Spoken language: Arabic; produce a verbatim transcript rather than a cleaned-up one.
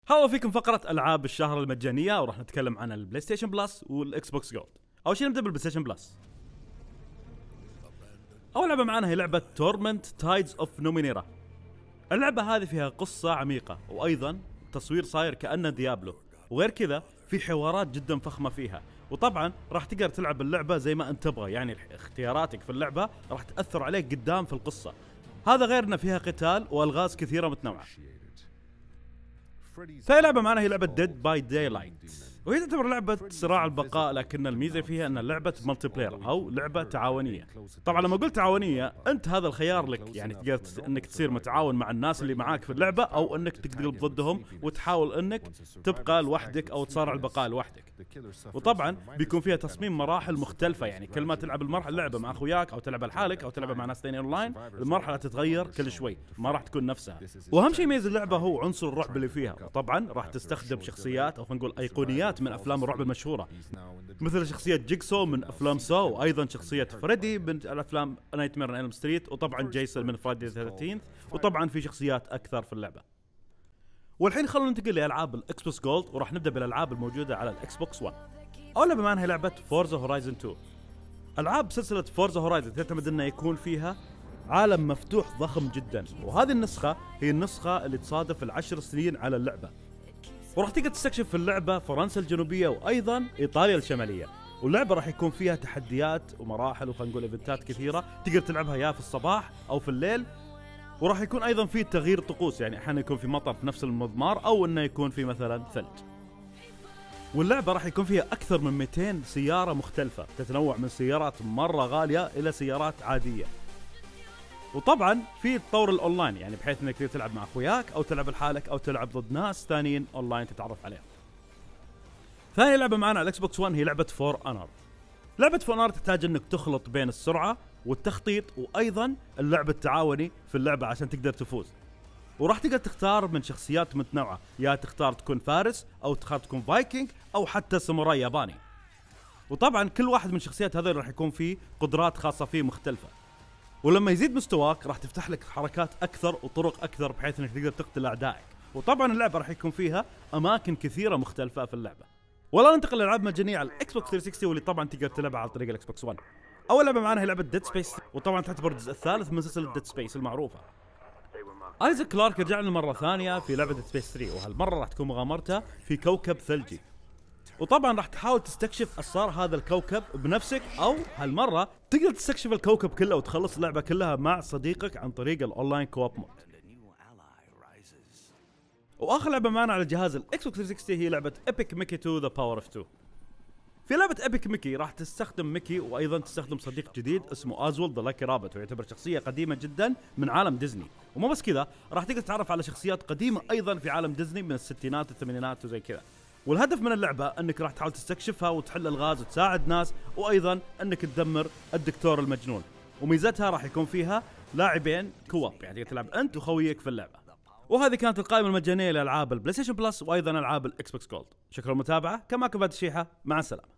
هلا فيكم فقرة ألعاب الشهر المجانية، وراح نتكلم عن البلاي ستيشن بلس والإكس بوكس جولد. أول شيء نبدأ بالبلاي ستيشن بلس. أول لعبة معانا هي لعبة تورمنت تايدز اوف نومينيرا. اللعبة هذه فيها قصة عميقة، وأيضا تصوير صاير كأنه ديابلو، وغير كذا في حوارات جدا فخمة فيها. وطبعا راح تقدر تلعب اللعبة زي ما أنت تبغى، يعني اختياراتك في اللعبة راح تأثر عليك قدام في القصة. هذا غير أن فيها قتال وألغاز كثيرة متنوعة. ثاني لعبة معنا هي لعبة Dead by Daylight، وهي تعتبر لعبة صراع البقاء، لكن الميزة فيها ان لعبة ملتي بلاير او لعبة تعاونية. طبعا لما قلت تعاونية انت هذا الخيار لك، يعني تقدر انك تصير متعاون مع الناس اللي معاك في اللعبة، او انك تقلب ضدهم وتحاول انك تبقى لوحدك او تصارع البقاء لوحدك. وطبعا بيكون فيها تصميم مراحل مختلفة، يعني كل ما تلعب المرحلة اللعبة مع اخوياك او تلعب لحالك او تلعب مع ناس ثانيين اونلاين، المرحلة تتغير كل شوي، ما راح تكون نفسها. واهم شيء يميز اللعبة هو عنصر الرعب اللي فيها. وطبعا راح تستخدم شخصيات او خلينا نقول ايقونيات من افلام الرعب المشهورة، مثل شخصية جيكسو من افلام سو، وايضا شخصية فريدي من الافلام نايت مير ان ستريت، وطبعا جيسون من فرايدي ثلاثة عشر، وطبعا في شخصيات اكثر في اللعبة. والحين خلونا ننتقل لالعاب الاكس بوكس جولد، وراح نبدا بالالعاب الموجودة على الاكس بوكس ون. اول لعبة معنا هي لعبة فورزا هورايزن تو. العاب سلسلة فورزا هورايزن تعتمد انه يكون فيها عالم مفتوح ضخم جدا، وهذه النسخة هي النسخة اللي تصادف العشر سنين على اللعبة. وراح تقدر تستكشف في اللعبة فرنسا الجنوبية وايضا ايطاليا الشمالية، واللعبة راح يكون فيها تحديات ومراحل وخلينا نقول ايفنتات كثيرة تقدر تلعبها يا في الصباح او في الليل. وراح يكون ايضا في تغيير طقوس، يعني احيانا يكون في مطر في نفس المضمار او انه يكون في مثلا ثلج. واللعبة راح يكون فيها اكثر من مئتين سيارة مختلفة، تتنوع من سيارات مرة غالية الى سيارات عادية. وطبعا في تطور الاونلاين، يعني بحيث انك تلعب مع اخوياك او تلعب لحالك او تلعب ضد ناس ثانيين اونلاين تتعرف عليهم. ثاني لعبه معنا على الاكس بوكس ون هي لعبه فور اونر. لعبه فور اونر تحتاج انك تخلط بين السرعه والتخطيط وايضا اللعب التعاوني في اللعبه عشان تقدر تفوز. وراح تقدر تختار من شخصيات متنوعه، يا تختار تكون فارس او تختار تكون فايكنج او حتى ساموراي ياباني. وطبعا كل واحد من الشخصيات هذول راح يكون فيه قدرات خاصه فيه مختلفه. ولما يزيد مستواك راح تفتح لك حركات اكثر وطرق اكثر بحيث انك تقدر تقتل اعدائك. وطبعا اللعبه راح يكون فيها اماكن كثيره مختلفه في اللعبه. ولا ننتقل لالعاب مجانيه على الاكس بوكس ثلاثمية وستين، واللي طبعا تقدر تلعبها عن طريق الاكس بوكس ون. اول لعبه معنا هي لعبه ديد سبيس، وطبعا تعتبر الجزء الثالث من سلسله ديد سبيس المعروفه. ايزاك كلارك رجع لنا مره ثانيه في لعبه ديد سبيس ثلاثة، وهالمره راح تكون مغامرته في كوكب ثلجي. وطبعا راح تحاول تستكشف اسرار هذا الكوكب بنفسك، او هالمره تقدر تستكشف الكوكب كله وتخلص اللعبه كلها مع صديقك عن طريق الاونلاين كواب مود. واخر لعبه معنا على جهاز الاكس بوكس ثلاثمية وستين هي لعبه ايبك ميكي تو ذا باور اوف تو. في لعبه ايبك ميكي راح تستخدم ميكي، وايضا تستخدم صديق جديد اسمه ازولد ذا لاكي رابت، ويعتبر شخصيه قديمه جدا من عالم ديزني. ومو بس كذا، راح تقدر تتعرف على شخصيات قديمه ايضا في عالم ديزني من الستينات والثمانينات وزي كذا. والهدف من اللعبة انك راح تحاول تستكشفها وتحل الغاز وتساعد ناس، وايضا انك تدمر الدكتور المجنون. وميزتها راح يكون فيها لاعبين كواب، يعني تلعب انت وخويك في اللعبة. وهذه كانت القائمة المجانية لالعاب البلاي ستيشن بلس وايضا العاب الاكس بوكس جولد. شكرا للمتابعة، كان معكم فهد الشيحة، مع السلامة.